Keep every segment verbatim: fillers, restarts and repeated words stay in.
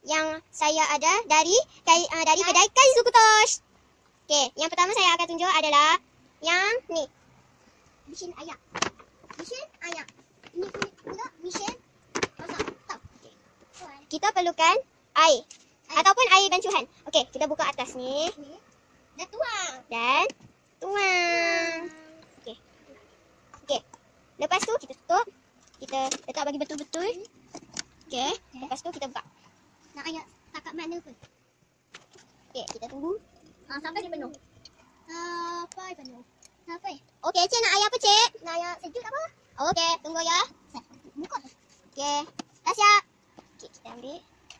yang saya ada dari kai, uh, dari kedai Kaizukutosh. Okey, yang pertama saya akan tunjuk adalah yang ni. Mesin ayak. Mesin ayak. Ini pula mesin masak. Okay. Kita perlukan air. Air. Ataupun air bancuhan. Okey, kita buka atas ni. Dan tuang. Dan tuang. Okey. Okey. Lepas tu kita tutup. Kita letak bagi betul-betul. Okey. Lepas tu kita buka. Nak ayak takat mana pun. Okey, kita tunggu. Ah, sampai dia penuh. Sampai penuh. Sampai. Okey, Cik nak air apa, Cik? Nak air sejuk tak apa? Okey, tunggu ya. Buka. Okey. Dah siap. Okey, kita ambil.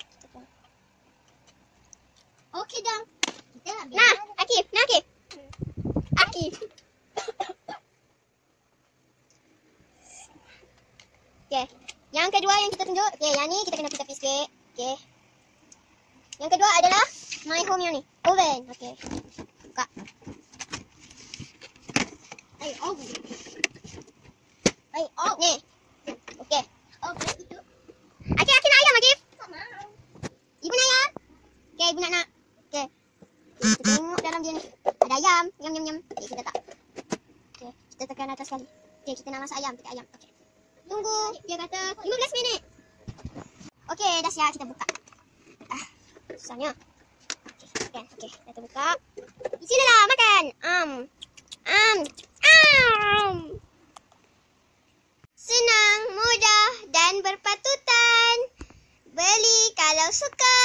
Okey dah. Kita ambil. Nah, Akif. Nah, Akif. Akif. Okey. Yang kedua yang kita tunjuk. Okey, yang ni kita kena tepi sikit. Okey. Yang kedua adalah my home yang ni. Oven. Okey. Buka. Air oven. Air oven. Ni. Okey. Oven tutup. Akif, Akif nak ayam, Akif? Tak mau. Ibu nak ayam? Okey, ibu nak nak. Okey. Kita tengok dalam dia ni. Ada ayam. Nyam, nyam, nyam. Okey, kita tak. Okey, kita tekan atas sekali. Okey, kita nak masak ayam. Tekan ayam. Okey. Tunggu. Dia kata lima belas minit. Okey, dah siap. Kita buka. Ah, susahnya. Okey, tekan. Okey, kita buka. Bismillah, makan. Am. Am. Am. Senang, mudah dan berpatutan. Beli kalau suka.